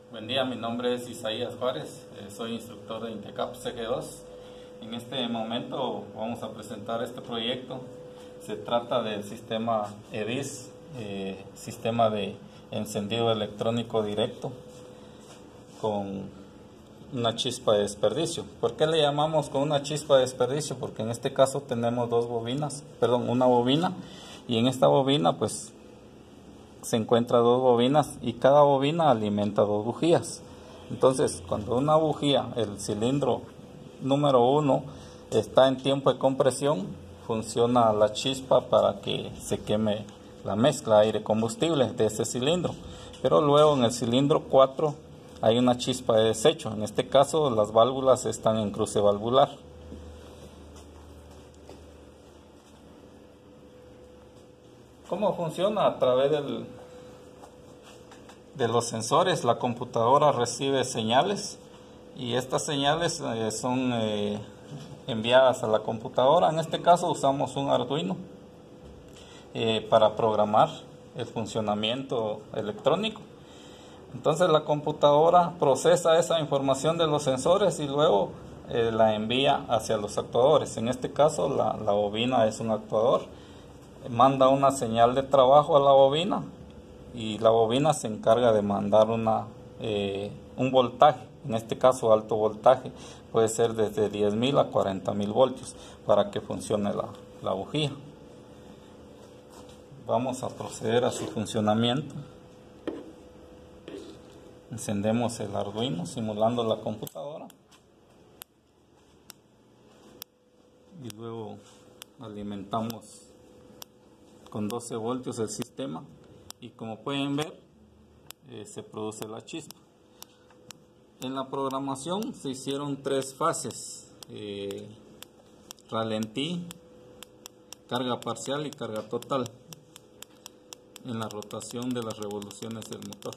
Buen día, mi nombre es Isaías Juárez, soy instructor de INTECAP CG2. En este momento vamos a presentar este proyecto. Se trata del sistema EDIS, sistema de encendido electrónico directo con una chispa de desperdicio. ¿Por qué le llamamos con una chispa de desperdicio? Porque en este caso tenemos una bobina, y en esta bobina pues se encuentra dos bobinas y cada bobina alimenta dos bujías. Entonces, cuando una bujía, el cilindro número 1, está en tiempo de compresión, funciona la chispa para que se queme la mezcla aire-combustible de ese cilindro. Pero luego en el cilindro 4 hay una chispa de desecho. En este caso las válvulas están en cruce valvular. ¿Cómo funciona? A través de los sensores, la computadora recibe señales y estas señales son enviadas a la computadora. En este caso usamos un Arduino para programar el funcionamiento electrónico. Entonces la computadora procesa esa información de los sensores y luego la envía hacia los actuadores. En este caso la bobina es un actuador. Manda una señal de trabajo a la bobina y la bobina se encarga de mandar un voltaje, en este caso alto voltaje, puede ser desde 10.000 a 40.000 voltios para que funcione la bujía. Vamos a proceder a su funcionamiento. Encendemos el Arduino simulando la computadora y luego alimentamos con 12 voltios el sistema y como pueden ver se produce la chispa. En la programación se hicieron 3 fases: ralentí, carga parcial y carga total en la rotación de las revoluciones del motor.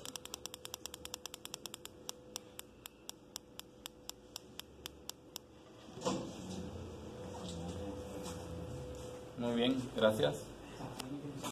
Muy bien, gracias.